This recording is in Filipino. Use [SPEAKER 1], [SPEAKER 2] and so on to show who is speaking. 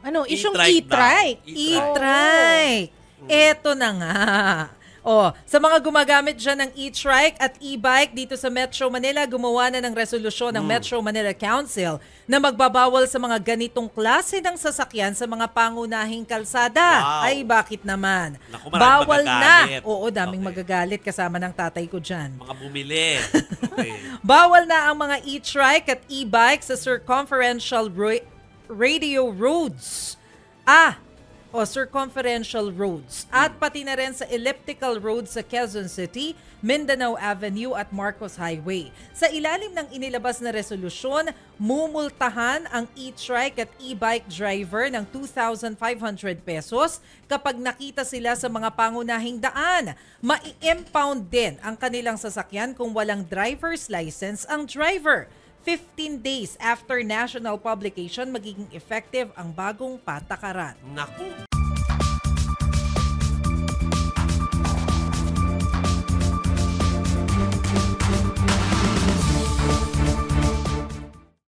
[SPEAKER 1] Ano, isyong
[SPEAKER 2] E-trike
[SPEAKER 1] e-trike.
[SPEAKER 2] daw. E-trike.
[SPEAKER 1] E-trike. Eto na nga. Sa mga gumagamit dyan ng e-trike at e-bike dito sa Metro Manila, gumawa na ng resolusyon ng Metro Manila Council na magbabawal sa mga ganitong klase ng sasakyan sa mga pangunahing kalsada.
[SPEAKER 2] Wow.
[SPEAKER 1] Ay, bakit naman?
[SPEAKER 2] Naku, maraming
[SPEAKER 1] Bawal
[SPEAKER 2] magagalit.
[SPEAKER 1] na. Oo, daming
[SPEAKER 2] Okay.
[SPEAKER 1] magagalit kasama ng tatay ko dyan.
[SPEAKER 2] Mga bumili. Okay.
[SPEAKER 1] Bawal na ang mga e-trike at e-bike sa circumferential radio roads. Circumferential roads. At pati na rin sa elliptical roads sa Quezon City, Mindanao Avenue at Marcos Highway. Sa ilalim ng inilabas na resolusyon, mumultahan ang e-trike at e-bike driver ng 2,500 pesos kapag nakita sila sa mga pangunahing daan. Mai-impound din ang kanilang sasakyan kung walang driver's license ang driver. 15 days after national publication, magiging effective ang bagong patakaran.
[SPEAKER 2] Naku.